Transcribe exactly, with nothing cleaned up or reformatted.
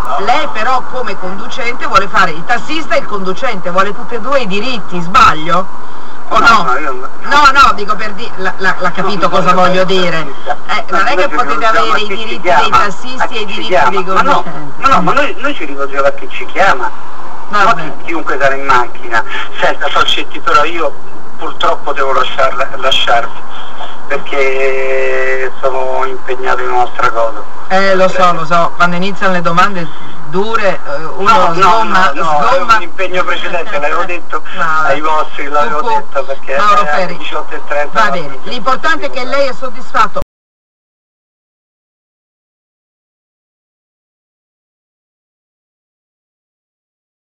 lei però come conducente vuole fare il tassista e il conducente, vuole tutti e due i diritti, sbaglio? O no? No, no, io non... no, no, dico per dire, l'ha capito no, cosa no, voglio no, dire. Eh, non è che potete avere i diritti dei tassisti e i diritti dei conducenti. Ma no, ma no, ma noi, noi ci rivolgiamo a chi ci chiama, ma chi, chiunque sarà in macchina. Senta Falcetti, però io purtroppo devo lasciarla, lasciarvi, perché sono impegnato in un'altra cosa. Eh, lo so, lo so, quando iniziano le domande dure, uno no, sgomma, no, no, sgomma. È un impegno precedente, l'avevo detto no, ai vostri, l'avevo detto perché Mauro è Ferri. diciotto e trenta. Va bene, l'importante è che lei è soddisfatto.